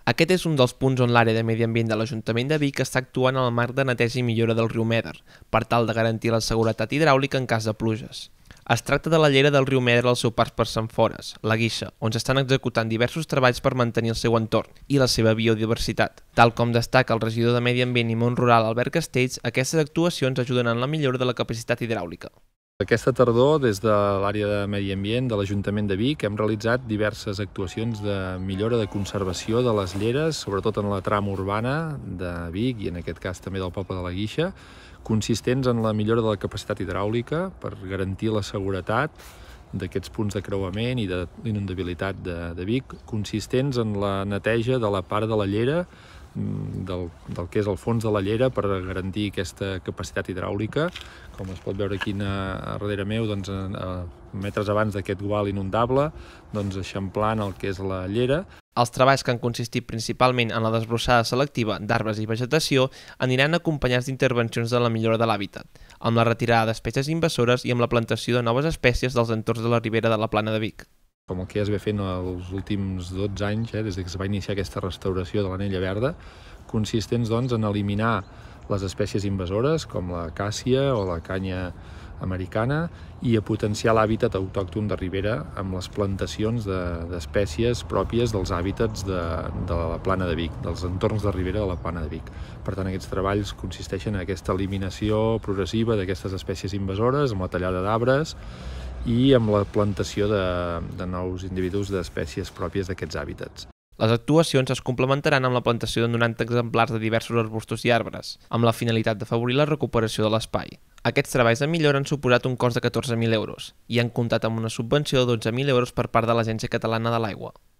Aquest és un dels punts on l'àrea de medi ambient de l'Ajuntament de Vic està actuant en el marc de neteja i millora del riu Mèder, per tal de garantir la seguretat hidràulica en cas de pluges. Es tracta de la llera del riu Mèder al seu pas per Sant Fores, la Guixa, on s'estan executant diversos treballs per mantenir el seu entorn i la seva biodiversitat. Tal com destaca el regidor de Medi Ambient i Món Rural, Albert Castells, aquestes actuacions ajuden en la millora de la capacitat hidràulica. Aquesta tardor, des de l'àrea de Medi Ambient de l'Ajuntament de Vic, hem realitzat diverses actuacions de millora de conservació de les lleres, sobretot en la trama urbana de Vic i en aquest cas també del poble de la Guixa, consistents en la millora de la capacitat hidràulica per garantir la seguretat d'aquests punts de creuament i d'inundabilitat de Vic, consistents en la neteja de la part de la llera, del que és el fons de la llera, per garantir aquesta capacitat hidràulica. Com es pot veure aquí darrere meu, metres abans d'aquest gual inundable, eixamplant el que és la llera. Els treballs, que han consistit principalment en la desbrossada selectiva d'arbres i vegetació, aniran acompanyats d'intervencions de la millora de l'hàbitat, amb la retirada d'espècies invasores i amb la plantació de noves espècies dels entorns de la ribera de la Plana de Vic. Com el que ja es ve fent els últims 12 anys, des que es va iniciar aquesta restauració de l'anella verda, consistents en eliminar les espècies invasores com la càssia o la canya americana i a potenciar l'hàbitat autòcton de ribera amb les plantacions d'espècies pròpies dels hàbitats de la Plana de Vic, dels entorns de ribera de la Plana de Vic. Per tant, aquests treballs consisteixen en aquesta eliminació progressiva d'aquestes espècies invasores, amb la tallada d'arbres i amb la plantació de nous individus d'espècies pròpies d'aquests hàbitats. Les actuacions es complementaran amb la plantació de 90 exemplars de diversos arbustos i arbres, amb la finalitat d'afavorir la recuperació de l'espai. Aquests treballs de millora han suposat un cost de 14.000 euros i han comptat amb una subvenció de 12.000 euros per part de l'Agència Catalana de l'Aigua.